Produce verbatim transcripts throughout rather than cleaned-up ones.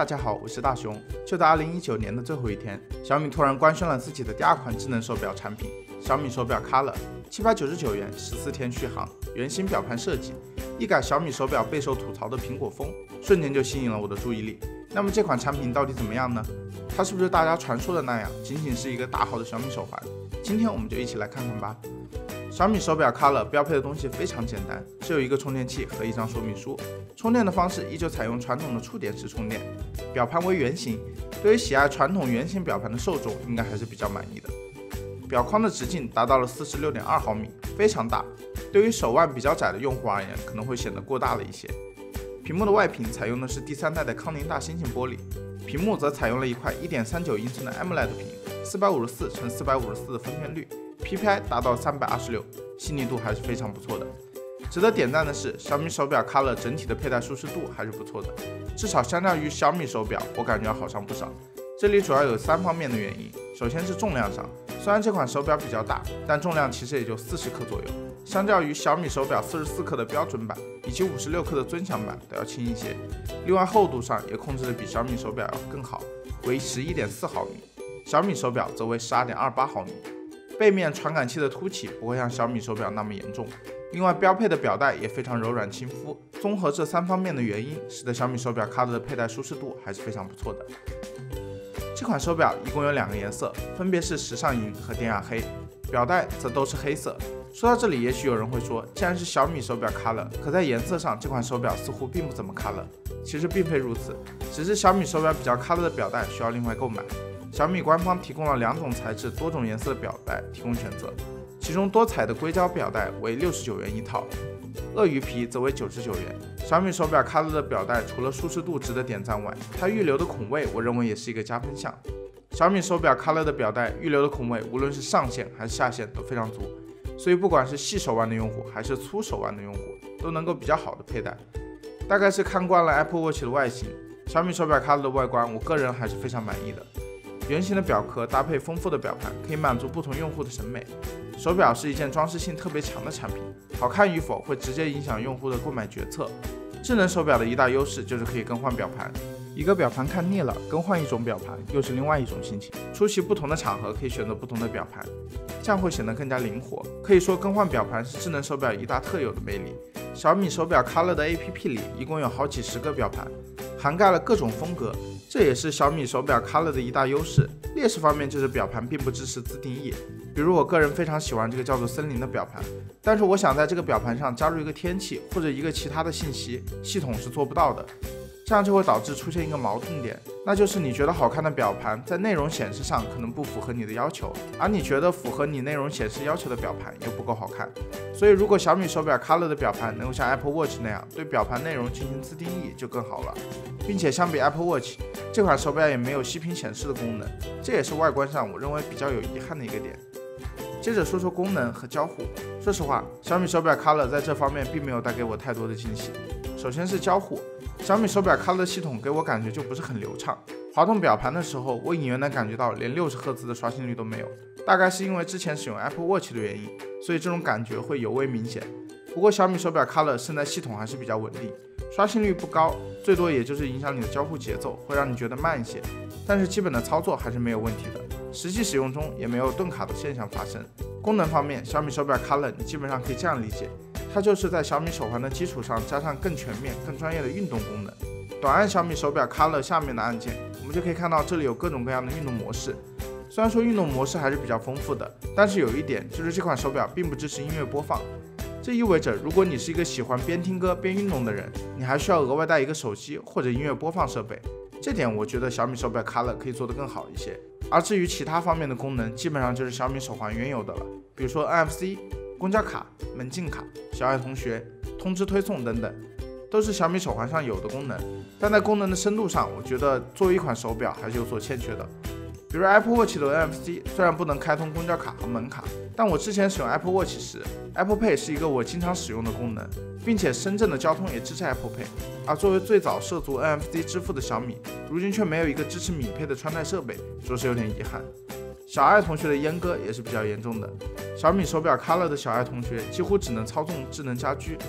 家好，我是大熊。就在二零一九年的最后一天，小米突然官宣了自己的第二款智能手表产品——小米手表 Color， 七百九十九元，十四天续航，原型表盘设计，一改小米手表备受吐槽的苹果风，瞬间就吸引了我的注意力。那么这款产品到底怎么样呢？它是不是大家传说的那样，仅仅是一个大号的小米手环？今天我们就一起来看看吧。小米手表 Color 标配的东西非常简单，只有一个充电器和一张说明书。充电的方式依旧采用传统的触点式充电，表盘为圆形，对于喜爱传统圆形表盘的受众应该还是比较满意的。表框的直径达到了 四十六点二毫米，非常大，对于手腕比较窄的用户而言可能会显得过大了一些。屏幕的外屏采用的是第三代的康宁大猩猩玻璃，屏幕则采用了一块 一点三九英寸的 AMOLED 屏， 四百五十四乘四百五十四的分辨率， P P I 达到三百二十六，细腻度还是非常不错的。值得点赞的是，小米手表 Color 整体的佩戴舒适度还是不错的，至少相较于小米手表，我感觉要好上不少。这里主要有三方面的原因，首先是重量上，虽然这款手表比较大，但重量其实也就四十克左右，相较于小米手表四十四克的标准版以及五十六克的尊享版都要轻一些。另外厚度上也控制的比小米手表要更好，为 十一点四毫米，小米手表则为 十二点二八毫米。背面传感器的凸起不会像小米手表那么严重，另外标配的表带也非常柔软亲肤。综合这三方面的原因，使得小米手表 Color 的佩戴舒适度还是非常不错的。这款手表一共有两个颜色，分别是时尚银和典雅黑，表带则都是黑色。说到这里，也许有人会说，既然是小米手表 Color， 可在颜色上这款手表似乎并不怎么 Color。其实并非如此，只是小米手表比较 Color 的表带需要另外购买。小米官方提供了两种材质、多种颜色的表带提供选择，其中多彩的硅胶表带为六十九元一套，鳄鱼皮则为九十九元。小米手表 Color 的表带除了舒适度值得点赞外，它预留的孔位我认为也是一个加分项。小米手表 Color 的表带预留的孔位无论是上限还是下限都非常足，所以不管是细手腕的用户还是粗手腕的用户都能够比较好的佩戴。大概是看惯了 Apple Watch 的外形，小米手表 Color 的外观我个人还是非常满意的。圆形的表壳搭配丰富的表盘，可以满足不同用户的审美。手表是一件装饰性特别强的产品，好看与否会直接影响用户的购买决策。智能手表的一大优势就是可以更换表盘，一个表盘看腻了，更换一种表盘又是另外一种心情。出席不同的场合可以选择不同的表盘，这样会显得更加灵活。可以说更换表盘是智能手表一大特有的魅力。小米手表 Color 的 A P P 里一共有好几十个表盘，涵盖了各种风格，这也是小米手表 Color 的一大优势。劣势方面就是表盘并不支持自定义，比如我个人非常喜欢这个叫做森林的表盘，但是我想在这个表盘上加入一个天气或者一个其他的信息，系统是做不到的。这样就会导致出现一个矛盾点，那就是你觉得好看的表盘在内容显示上可能不符合你的要求，而你觉得符合你内容显示要求的表盘又不够好看。所以如果小米手表 Color 的表盘能够像 Apple Watch 那样对表盘内容进行自定义就更好了，并且相比 Apple Watch， 这款手表也没有息屏显示的功能，这也是外观上我认为比较有遗憾的一个点。接着说说功能和交互，说实话，小米手表 Color 在这方面并没有带给我太多的惊喜。首先是交互，小米手表 Color 系统给我感觉就不是很流畅，滑动表盘的时候，我隐约能感觉到连六十赫兹的刷新率都没有，大概是因为之前使用 Apple Watch 的原因，所以这种感觉会尤为明显。不过小米手表 Color 胜在系统还是比较稳定，刷新率不高，最多也就是影响你的交互节奏，会让你觉得慢一些，但是基本的操作还是没有问题的，实际使用中也没有顿卡的现象发生。功能方面，小米手表 Color 你基本上可以这样理解，它就是在小米手环的基础上加上更全面、更专业的运动功能。短按小米手表 Color 下面的按键，我们就可以看到这里有各种各样的运动模式。虽然说运动模式还是比较丰富的，但是有一点就是这款手表并不支持音乐播放。这意味着如果你是一个喜欢边听歌边运动的人，你还需要额外带一个手机或者音乐播放设备。这点我觉得小米手表 Color 可以做得更好一些。而至于其他方面的功能，基本上就是小米手环原有的了，比如说 N F C、公交卡、门禁卡、小爱同学、通知推送等等，都是小米手环上有的功能。但在功能的深度上，我觉得作为一款手表还是有所欠缺的。比如 Apple Watch 的 N F C 虽然不能开通公交卡和门卡，但我之前使用 Apple Watch 时 ，Apple Pay 是一个我经常使用的功能，并且深圳的交通也支持 Apple Pay。而作为最早涉足 N F C 支付的小米，如今却没有一个支持米配的穿戴设备，着实有点遗憾。小爱同学的阉割也是比较严重的，小米手表 Color 的小爱同学几乎只能操纵智能家居，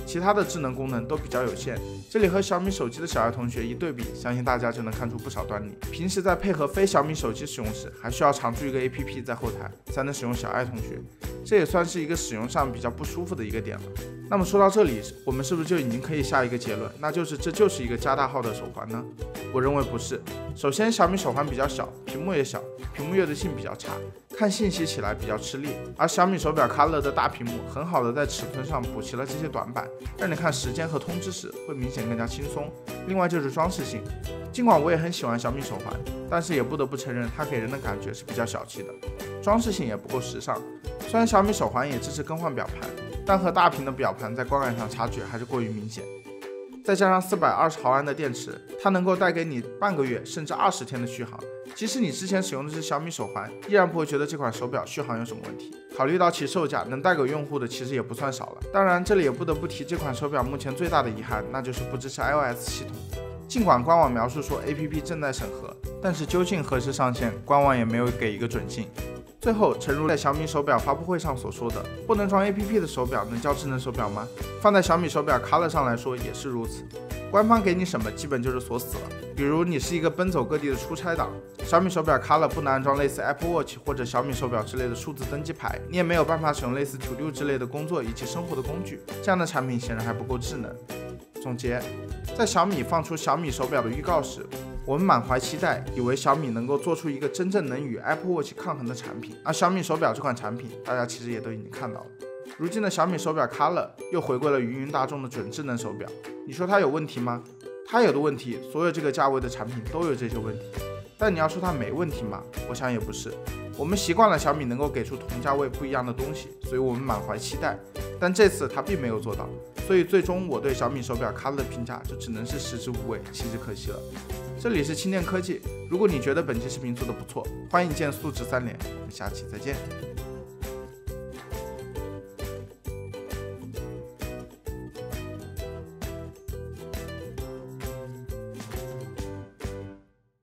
其他的智能功能都比较有限。这里和小米手机的小爱同学一对比，相信大家就能看出不少端倪。平时在配合非小米手机使用时，还需要常驻一个 A P P 在后台才能使用小爱同学，这也算是一个使用上比较不舒服的一个点了。那么说到这里，我们是不是就已经可以下一个结论，那就是这就是一个加大号的手环呢？我认为不是。首先，小米手环比较小，屏幕也小，屏幕阅读性比较差，看信息起来比较吃力。而小米手表 Color 的大屏幕很好的在尺寸上补齐了这些短板，让你看时间和通知时会明显更加轻松。另外就是装饰性，尽管我也很喜欢小米手环，但是也不得不承认它给人的感觉是比较小气的，装饰性也不够时尚。虽然小米手环也支持更换表盘，但和大屏的表盘在观感上差距还是过于明显。再加上四百二十毫安的电池，它能够带给你半个月甚至二十天的续航。即使你之前使用的是小米手环，依然不会觉得这款手表续航有什么问题。考虑到其售价，能带给用户的其实也不算少了。当然，这里也不得不提这款手表目前最大的遗憾，那就是不支持 iOS 系统。尽管官网描述说 A P P 正在审核，但是究竟何时上线，官网也没有给一个准信。最后，诚如在小米手表发布会上所说的，不能装 A P P 的手表能叫智能手表吗？放在小米手表 Color 上来说也是如此。官方给你什么，基本就是锁死了。比如你是一个奔走各地的出差党，小米手表 Color 不能安装类似 Apple Watch 或者小米手表之类的数字登机牌，你也没有办法使用类似 To Do 之类的工作以及生活的工具，这样的产品显然还不够智能。总结，在小米放出小米手表的预告时，我们满怀期待，以为小米能够做出一个真正能与 Apple Watch 抗衡的产品，而小米手表这款产品，大家其实也都已经看到了。如今的小米手表 Color 又回归了芸芸大众的准智能手表，你说它有问题吗？它有的问题，所有这个价位的产品都有这些问题。但你要说它没问题吗？我想也不是。我们习惯了小米能够给出同价位不一样的东西，所以我们满怀期待。但这次它并没有做到，所以最终我对小米手表 Color 的评价就只能是食之无味，弃之可惜了。这里是轻电科技，如果你觉得本期视频做得不错，欢迎键素质三连，我们下期再见。